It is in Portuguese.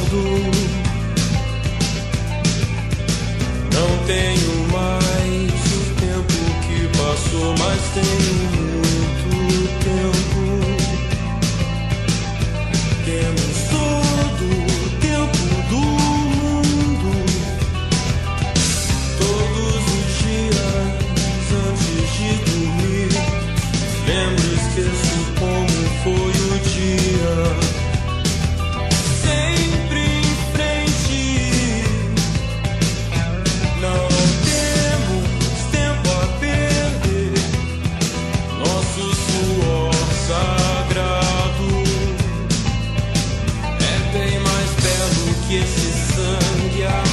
Não tenho mais o tempo que passou, mas tenho muito tempo. Temos todo o tempo do mundo. Todos os dias antes de dormir, lembro e esqueço como foi o dia. Sempre em frente. Não temos tempo a perder. Nosso suor sagrado é bem mais belo que esse sangue.